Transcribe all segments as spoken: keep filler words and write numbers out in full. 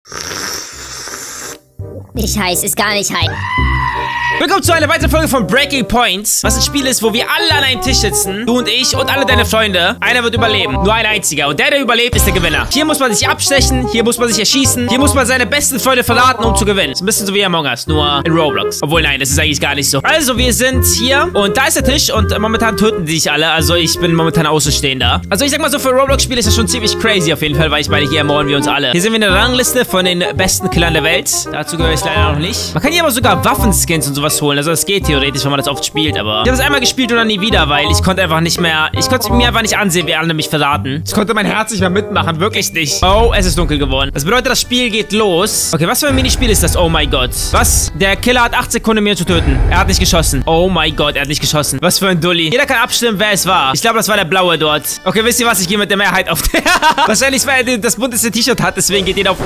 Nicht heiß, ist gar nicht heiß. Willkommen zu einer weiteren Folge von Breaking Points, was ein Spiel ist, wo wir alle an einem Tisch sitzen, du und ich und alle deine Freunde. Einer wird überleben, nur ein einziger. Und der, der überlebt, ist der Gewinner. Hier muss man sich abstechen, hier muss man sich erschießen, hier muss man seine besten Freunde verraten, um zu gewinnen. Ist ein bisschen so wie Among Us, nur in Roblox. Obwohl, nein, das ist eigentlich gar nicht so. Also, wir sind hier und da ist der Tisch und momentan töten die sich alle. Also, ich bin momentan Außenstehender. Also, ich sag mal so, für Roblox-Spiele ist das schon ziemlich crazy auf jeden Fall, weil ich meine, hier ermorden wir uns alle. Hier sind wir in der Rangliste von den besten Killern der Welt. Dazu gehöre ich leider noch nicht. Man kann hier aber sogar Waffenskins und sowas holen. Also, das geht theoretisch, wenn man das oft spielt, aber ich habe es einmal gespielt und dann nie wieder, weil ich konnte einfach nicht mehr, ich konnte mir einfach nicht ansehen, wie alle mich verraten. Ich konnte mein Herz nicht mehr mitmachen, wirklich nicht. Oh, es ist dunkel geworden. Das bedeutet, das Spiel geht los. Okay, was für ein Minispiel ist das? Oh mein Gott. Was? Der Killer hat acht Sekunden, mir zu töten. Er hat nicht geschossen. Oh mein Gott, er hat nicht geschossen. Was für ein Dulli. Jeder kann abstimmen, wer es war. Ich glaube, das war der Blaue dort. Okay, wisst ihr was? Ich gehe mit der Mehrheit auf. Wahrscheinlich, weil er das bunteste T-Shirt hat, deswegen geht jeder auf...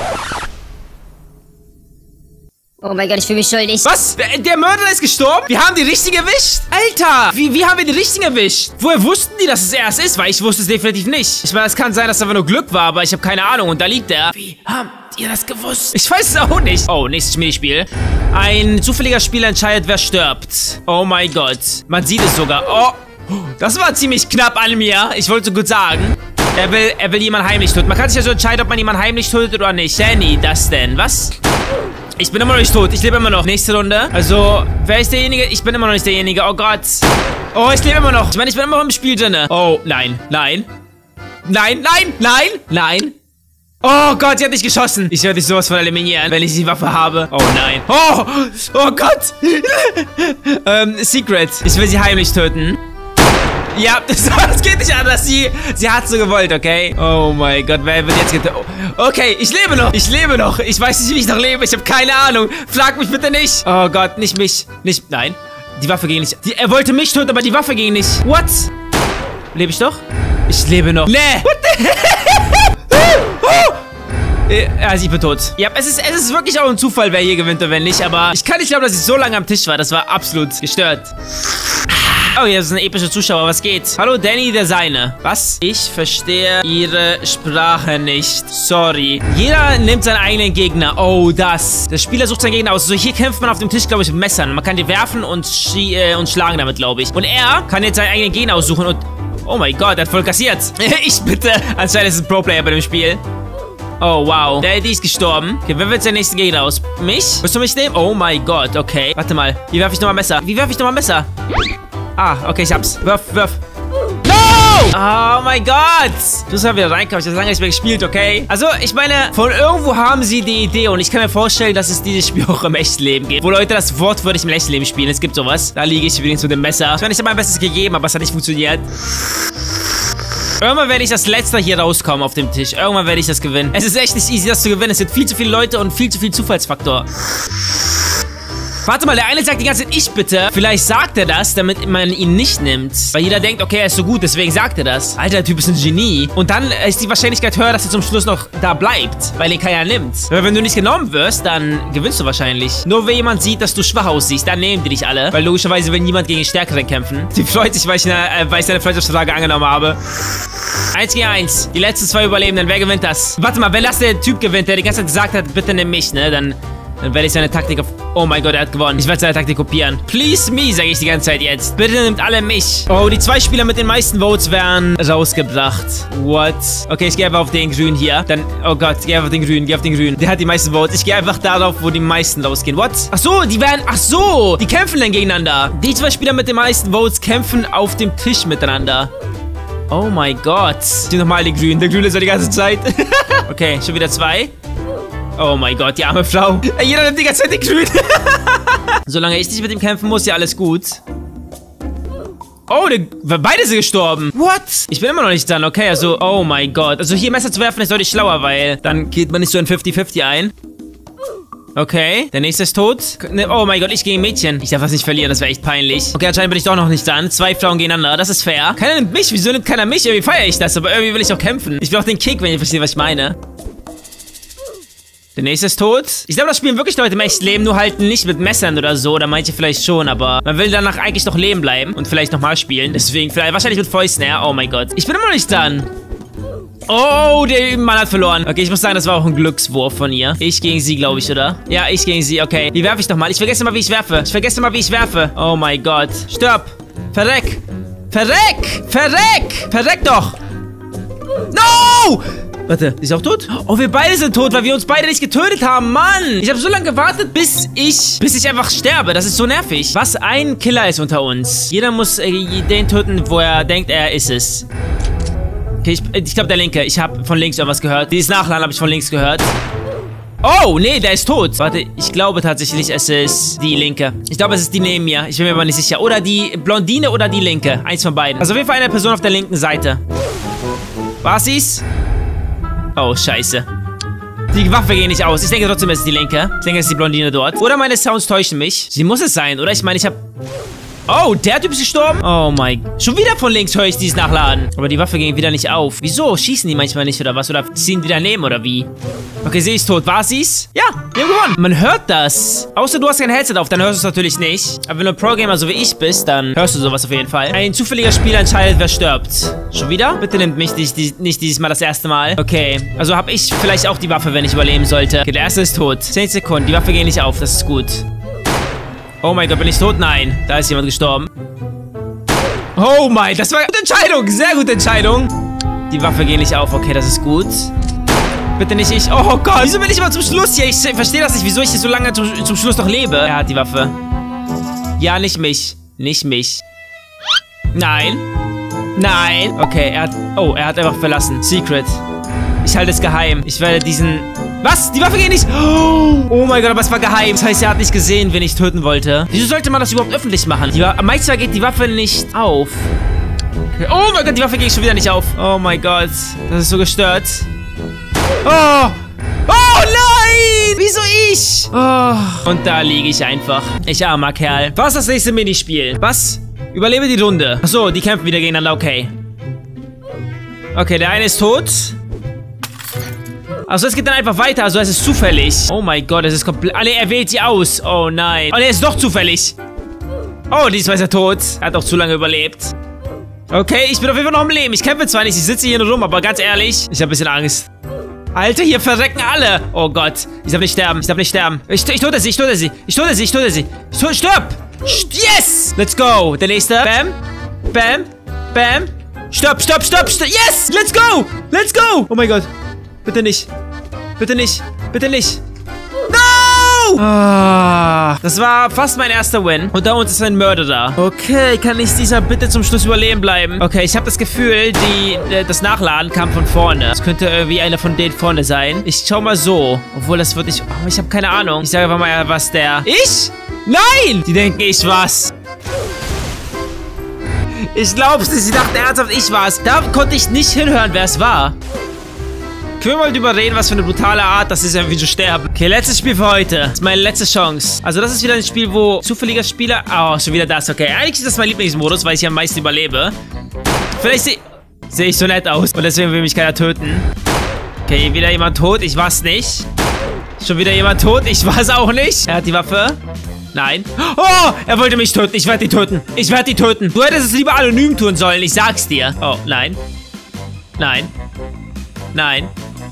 Oh mein Gott, ich fühle mich schuldig. Was? Der, der Mörder ist gestorben? Wir haben die richtige erwischt? Alter, wie, wie haben wir die richtigen erwischt? Woher wussten die, dass es erst ist? Weil ich wusste es definitiv nicht. Ich meine, es kann sein, dass es einfach nur Glück war, aber ich habe keine Ahnung. Und da liegt er. Wie habt ihr das gewusst? Ich weiß es auch nicht. Oh, nächstes Minispiel. Ein zufälliger Spieler entscheidet, wer stirbt. Oh mein Gott. Man sieht es sogar. Oh, das war ziemlich knapp an mir. Ich wollte so gut sagen. Er will, er will jemanden heimlich töten. Man kann sich ja so entscheiden, ob man jemanden heimlich tötet oder nicht. Danny, das denn? Was? Ich bin immer noch nicht tot. Ich lebe immer noch. Nächste Runde. Also, wer ist derjenige? Ich bin immer noch nicht derjenige. Oh Gott. Oh, ich lebe immer noch. Ich meine, ich bin immer noch im Spiel drin. Oh, nein. Nein. Nein, nein, nein, nein. Oh Gott, sie hat nicht geschossen. Ich werde dich sowas von eliminieren, wenn ich die Waffe habe. Oh nein. Oh, oh Gott. ähm, Secret. Ich will sie heimlich töten. Ja, das, das geht nicht anders. Sie, sie hat so gewollt, okay? Oh mein Gott, wer wird jetzt getötet? Oh, okay, ich lebe noch. Ich lebe noch. Ich weiß nicht, wie ich noch lebe. Ich habe keine Ahnung. Frag mich bitte nicht. Oh Gott, nicht mich. Nicht, nein. Die Waffe ging nicht. Die, er wollte mich töten, aber die Waffe ging nicht. What? Lebe ich doch? Ich lebe noch. Nee. What the Also ich bin tot. Ja, es ist, es ist wirklich auch ein Zufall, wer hier gewinnt und wer nicht. Aber ich kann nicht glauben, dass ich so lange am Tisch war. Das war absolut gestört. Oh, hier sind epische Zuschauer. Was geht? Hallo, Danny, der Seine. Was? Ich verstehe Ihre Sprache nicht. Sorry. Jeder nimmt seinen eigenen Gegner. Oh, das. Der Spieler sucht seinen Gegner aus. Also hier kämpft man auf dem Tisch, glaube ich, mit Messern. Man kann die werfen und, äh, und schlagen damit, glaube ich. Und er kann jetzt seinen eigenen Gegner aussuchen und... Oh mein Gott, er hat voll kassiert. Ich bitte. Anscheinend ist es ein Pro-Player bei dem Spiel. Oh, wow. Der, die ist gestorben. Okay, wer wird der nächste Gegner aus? Mich? Willst du mich nehmen? Oh mein Gott, okay. Warte mal. Wie werfe ich nochmal Messer? Wie werfe ich nochmal Messer? Ah, okay, ich hab's. Wirf, wirf. No! Oh mein Gott! Du musst mal wieder reinkommen. Ich habe lange nicht mehr gespielt, okay? Also, ich meine, von irgendwo haben sie die Idee und ich kann mir vorstellen, dass es dieses Spiel auch im echten Leben gibt. Wo Leute das wortwörtlich im echten Leben spielen. Es gibt sowas. Da liege ich übrigens mit dem Messer. Ich meine, ich habe mein Bestes gegeben, aber es hat nicht funktioniert. Irgendwann werde ich das Letzte hier rauskommen auf dem Tisch. Irgendwann werde ich das gewinnen. Es ist echt nicht easy, das zu gewinnen. Es sind viel zu viele Leute und viel zu viel Zufallsfaktor. Warte mal, der eine sagt die ganze Zeit, ich bitte. Vielleicht sagt er das, damit man ihn nicht nimmt. Weil jeder denkt, okay, er ist so gut, deswegen sagt er das. Alter, der Typ ist ein Genie. Und dann ist die Wahrscheinlichkeit höher, dass er zum Schluss noch da bleibt. Weil ihn keiner nimmt. Weil wenn du nicht genommen wirst, dann gewinnst du wahrscheinlich. Nur wenn jemand sieht, dass du schwach aussiehst, dann nehmen die dich alle. Weil logischerweise will niemand gegen den Stärkeren kämpfen. Die freut sich, weil ich, eine, äh, weil ich seine Freundschaftsfrage angenommen habe. Eins gegen eins. Die letzten zwei Überlebenden. Wer gewinnt das? Warte mal, wenn das der Typ gewinnt, der die ganze Zeit gesagt hat, bitte nimm mich, ne? Dann... Dann werde ich seine Taktik auf... Oh mein Gott, er hat gewonnen. Ich werde seine Taktik kopieren. Please me, sage ich die ganze Zeit jetzt. Bitte nimmt alle mich. Oh, die zwei Spieler mit den meisten Votes werden rausgebracht. What? Okay, ich gehe einfach auf den Grün hier. Dann... Oh Gott, ich gehe einfach auf den Grün. Geh auf den Grün. Der hat die meisten Votes. Ich gehe einfach darauf, wo die meisten rausgehen. What? Ach so, die werden... Ach so, die kämpfen dann gegeneinander. Die zwei Spieler mit den meisten Votes kämpfen auf dem Tisch miteinander. Oh mein Gott. Ich nehme nochmal den Grün. Der Grün ist ja die ganze Zeit. Okay, schon wieder zwei. Oh mein Gott, die arme Frau. Ey, jeder nimmt die ganze Zeit den Grün. Solange ich nicht mit ihm kämpfen muss, ja alles gut. Oh, die, beide sind gestorben. What? Ich bin immer noch nicht dran, okay, also, oh mein Gott. Also hier Messer zu werfen ist deutlich schlauer, weil dann geht man nicht so in fünfzig fünfzig ein. Okay, der nächste ist tot. Oh mein Gott, ich gegen Mädchen. Ich darf das nicht verlieren, das wäre echt peinlich. Okay, anscheinend bin ich doch noch nicht dran. Zwei Frauen gegeneinander, das ist fair. Keiner nimmt mich, wieso nimmt keiner mich? Irgendwie feiere ich das, aber irgendwie will ich auch kämpfen. Ich will auch den Kick, wenn ihr versteht, was ich meine. Der nächste ist tot. Ich glaube, das spielen wirklich Leute im echten Leben, nur halt nicht mit Messern oder so. Oder manche vielleicht schon, aber man will danach eigentlich noch leben bleiben und vielleicht nochmal spielen. Deswegen vielleicht wahrscheinlich mit Fäusten, ja. Oh mein Gott. Ich bin immer noch nicht dran. Oh, der Mann hat verloren. Okay, ich muss sagen, das war auch ein Glückswurf von ihr. Ich gegen sie, glaube ich, oder? Ja, ich gegen sie. Okay, wie werfe ich doch mal? Ich vergesse mal, wie ich werfe. Ich vergesse mal, wie ich werfe. Oh mein Gott. Stirb. Verreck. Verreck. Verreck. Verreck doch. No! Warte, ist sie auch tot? Oh, wir beide sind tot, weil wir uns beide nicht getötet haben. Mann! Ich habe so lange gewartet, bis ich bis ich einfach sterbe. Das ist so nervig. Was ein Killer ist unter uns. Jeder muss äh, den töten, wo er denkt, er ist es. Okay, ich, ich glaube, der Linke. Ich habe von links irgendwas gehört. Dieses Nachladen habe ich von links gehört. Oh, nee, der ist tot. Warte, ich glaube tatsächlich, es ist die Linke. Ich glaube, es ist die neben mir. Ich bin mir aber nicht sicher. Oder die Blondine oder die Linke. Eins von beiden. Also auf jeden Fall eine Person auf der linken Seite. War sie's? Oh, scheiße. Die Waffe geht nicht aus. Ich denke trotzdem, es ist die Linke. Ich denke, es ist die Blondine dort. Oder meine Sounds täuschen mich. Sie muss es sein, oder? Ich meine, ich habe... Oh, der Typ ist gestorben? Oh mein... Schon wieder von links höre ich dieses Nachladen. Aber die Waffe ging wieder nicht auf. Wieso? Schießen die manchmal nicht oder was? Oder ziehen die daneben oder wie? Okay, sie ist tot. War sie's? Ja, wir haben gewonnen. Man hört das. Außer du hast kein Headset auf, dann hörst du es natürlich nicht. Aber wenn du ein Pro-Gamer so wie ich bist, dann hörst du sowas auf jeden Fall. Ein zufälliger Spieler entscheidet, wer stirbt. Schon wieder? Bitte nimmt mich nicht, nicht dieses Mal das erste Mal. Okay, also habe ich vielleicht auch die Waffe, wenn ich überleben sollte. Okay, der erste ist tot. zehn Sekunden. Die Waffe geht nicht auf. Das ist gut. Oh mein Gott, bin ich tot? Nein. Da ist jemand gestorben. Oh mein, das war eine gute Entscheidung. Sehr gute Entscheidung. Die Waffe geht nicht auf. Okay, das ist gut. Bitte nicht ich. Oh Gott, wieso bin ich immer zum Schluss hier? Ich verstehe das nicht, wieso ich so lange zum, zum Schluss noch lebe. Er hat die Waffe. Ja, nicht mich. Nicht mich. Nein. Nein. Okay, er hat... Oh, er hat einfach verlassen. Secret. Ich halte es geheim. Ich werde diesen... Was? Die Waffe geht nicht... Oh mein Gott, aber es war geheim. Das heißt, er hat nicht gesehen, wen ich töten wollte. Wieso sollte man das überhaupt öffentlich machen? Die Wa- Manchmal geht die Waffe nicht auf. Okay. Oh mein Gott, die Waffe geht schon wieder nicht auf. Oh mein Gott. Das ist so gestört. Oh! Oh nein! Wieso ich? Oh. Und da liege ich einfach. Ich armer Kerl. Was ist das nächste Minispiel? Was? Überlebe die Runde. Achso, die kämpfen wieder gegeneinander. Okay. Okay, der eine ist tot. Achso, es geht dann einfach weiter. Also es ist zufällig. Oh mein Gott, es ist komplett... Ah ne, er wählt sie aus. Oh nein. Oh ne, es ist doch zufällig. Oh, diesmal ist er tot. Er hat auch zu lange überlebt. Okay, ich bin auf jeden Fall noch am Leben. Ich kämpfe zwar nicht, ich sitze hier nur rum, aber ganz ehrlich, ich habe ein bisschen Angst. Alter, hier verrecken alle. Oh Gott. Ich darf nicht sterben. Ich darf nicht sterben. Ich, ich töte sie. Ich töte sie. Ich töte sie. Ich töte sie. Ich töte, stirb. Yes. Let's go. Der nächste. Bam. Bam. Bam. Stopp, stopp, stopp, stopp. Yes. Let's go. Let's go. Oh mein Gott. Bitte nicht. Bitte nicht. Bitte nicht. No. Ah, das war fast mein erster Win. Und da uns ist ein Mörder da. Okay, kann ich dieser bitte zum Schluss überleben bleiben? Okay, ich habe das Gefühl, die, äh, das Nachladen kam von vorne. Das könnte irgendwie einer von denen vorne sein. Ich schau mal so. Obwohl, das wird nicht... Oh, ich habe keine Ahnung. Ich sage einfach mal, was der... Ich? Nein! Die denken, ich war's. Ich glaub's nicht. Sie dachten ernsthaft, ich war's. Da konnte ich nicht hinhören, wer es war. Können wir mal drüber reden, was für eine brutale Art das ist, irgendwie zu sterben. Okay, letztes Spiel für heute. Das ist meine letzte Chance. Also das ist wieder ein Spiel, wo zufälliger Spieler... Oh, schon wieder das. Okay, eigentlich ist das mein Lieblingsmodus, weil ich hier am meisten überlebe. Vielleicht sehe seh ich so nett aus. Und deswegen will mich keiner töten. Okay, wieder jemand tot. Ich war's nicht. Schon wieder jemand tot. Ich war's auch nicht. Er hat die Waffe. Nein. Oh, er wollte mich töten. Ich werde die töten. Ich werde die töten. Du hättest es lieber anonym tun sollen. Ich sag's dir. Oh, nein. Nein. Nein.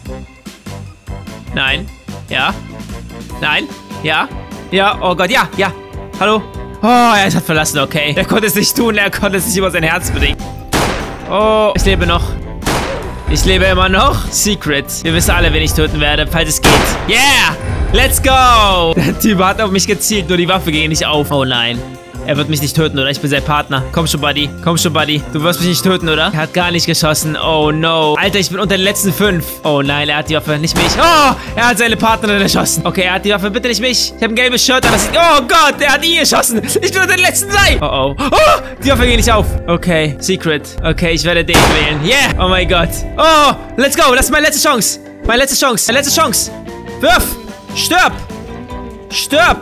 Nein. Ja. Nein. Ja. Ja. Oh Gott. Ja. Ja. Hallo. Oh, er hat verlassen. Okay. Er konnte es nicht tun. Er konnte es nicht über sein Herz bringen. Oh, ich lebe noch. Ich lebe immer noch. Secret. Wir wissen alle, wen ich töten werde, falls es geht. Yeah. Let's go. Der Typ hat auf mich gezielt, nur die Waffe ging nicht auf. Oh nein. Er wird mich nicht töten, oder? Ich bin sein Partner. Komm schon, Buddy. Komm schon, Buddy. Du wirst mich nicht töten, oder? Er hat gar nicht geschossen. Oh, no. Alter, ich bin unter den letzten fünf. Oh, nein, er hat die Waffe. Nicht mich. Oh, er hat seine Partnerin erschossen. Okay, er hat die Waffe. Bitte nicht mich. Ich habe ein gelbes Shirt an. Das ist... Oh Gott, er hat ihn geschossen. Ich bin unter den letzten drei. Oh, oh. Oh, die Waffe geht nicht auf. Okay, Secret. Okay, ich werde den wählen. Yeah. Oh mein Gott. Oh, let's go. Das ist meine letzte Chance. Meine letzte Chance. Meine letzte Chance. Wirf. Stirb. Stirb.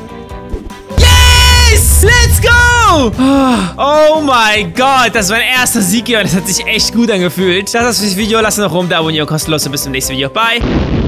Let's go! Oh mein Gott, das war mein erster Sieg hier und das hat sich echt gut angefühlt. Das war's für das Video. Lasst noch rum, da abonnieren, kostenlos und bis zum nächsten Video. Bye!